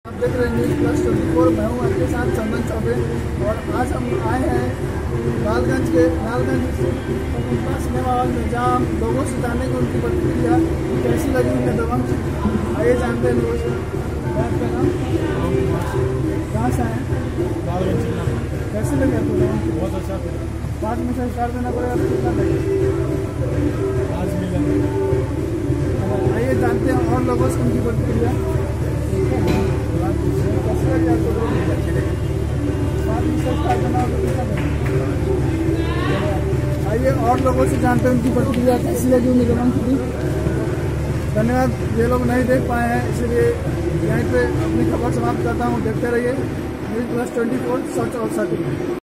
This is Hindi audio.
आप देख रहे हैं न्यूज़ प्लस 24। मैं हूँ आपके साथ चंदन चौबे और आज हम आए हैं लालगंज सिनेमा हॉल में, जहाँ हम लोगों से जाने की उनकी प्रतिक्रिया कैसी लगी उन्हें दबंग। आइए जानते हैं लोगों से। आपका नाम? कहाँ से आए? लालगंज। कैसे लगे आपको दबंग? बहुत अच्छा। 5 में से स्टार देना पड़ेगा तो कितना लगेगा? आज मिलेंगे। आइए जानते हैं और लोगों से उनकी प्रतिक्रिया। कैसे लगे आपको दबंग? 5 में से स्टार देना हो तो कितना लगेगा? आइए और लोगों से जानते हैं उनकी प्रतिक्रिया कैसी लगी उन्हें दबंग की। धन्यवाद। ये लोग नहीं देख पाए हैं, इसलिए यहीं पे अपनी खबर समाप्त करता हूँ। देखते रहिए न्यूज़ प्लस 24, सच और सच।